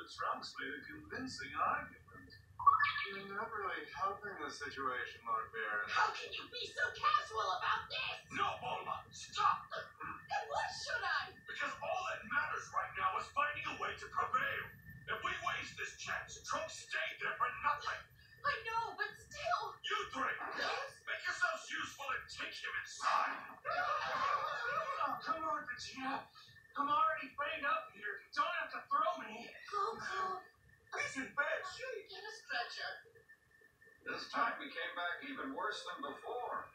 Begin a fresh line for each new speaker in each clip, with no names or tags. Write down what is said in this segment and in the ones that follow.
Trunks made a convincing argument. You're not really helping the situation, Lord Baron.
How can you be so casual about this?
No, Bulma! Stop!
And what should I?
Because all that matters right now is finding a way to prevail. If we waste this chance, Trunks stayed there for nothing.
I know, but still.
You three!
Yes?
Make yourselves useful and take him inside. Oh, come on, Vegeta. I'm already banged up here. You don't have to throw me.
Goku.
He's in bad shape.
Get a stretcher.
This time we came back even worse than before.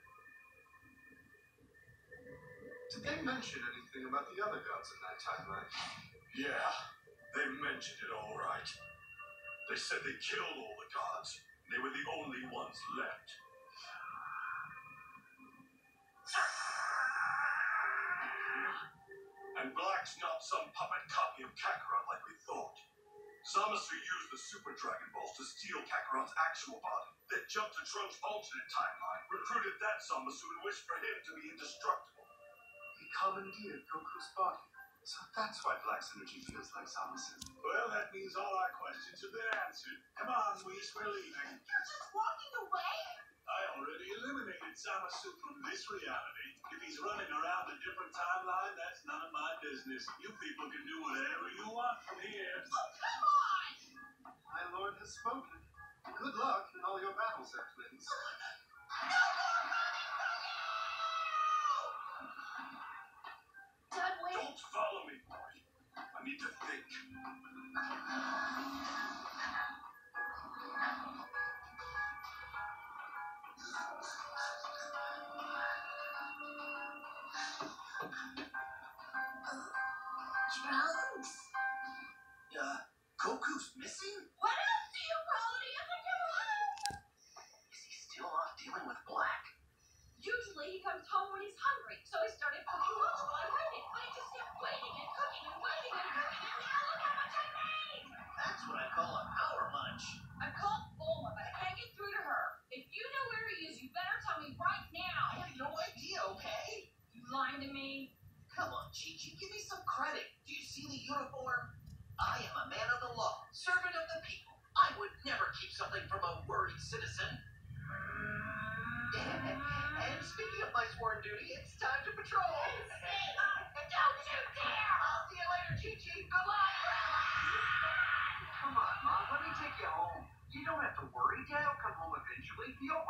Did they mention anything about the other gods in that timeline? Yeah, they mentioned it all right. They said they killed all the gods. They were the only ones left. And Black's not some puppet copy of Kakarot like we thought. Zamasu used the Super Dragon Balls to steal Kakarot's actual body, then jumped to Trunks' alternate timeline, recruited that Zamasu and wished for him to be indestructible. He commandeered Goku's body. So that's why Black's energy feels like Zamasu. Well, that means all our questions have been answered. Come on, Whis, we're leaving.
You're just walking away?
I already eliminated Zamasu from this reality. If he's running around a different timeline, that's none of my business. You people can do whatever you want from here.
Oh, come on!
My lord has spoken. Good luck in all your battles, Earthlings.
No more running! Dad, wait.
Don't follow me, boy. I need to think.
Trunks?
Goku's missing?
What else do you probably ever do?
Is he still off dealing with Black?
Usually he comes home when he's hungry, so he started cooking lunch while I waited. But I just kept waiting and cooking and waiting and cooking, and now look how much I made!
That's what I call a power lunch.
I've called Bulma, but I can't get through to her. If you know where he is, you better tell me right now.
I have no idea, okay?
You lying to me?
Come on, Chi-Chi, give me some credit. Do you see the uniform? I am a man of the law, servant of the people. I would never keep something from a worried citizen. And speaking of my sworn duty, it's time to patrol.
Don't you dare!
I'll see you later, Chi-Chi. Good luck. Come on, Mom. Let me take you home. You don't have to worry. Dad will come home eventually. He'll